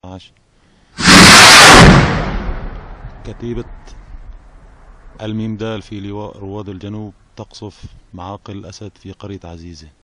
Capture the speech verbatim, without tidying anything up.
عشر. كتيبة الميم دال في لواء رواد الجنوب تقصف معاقل الأسد في قرية عزيزة.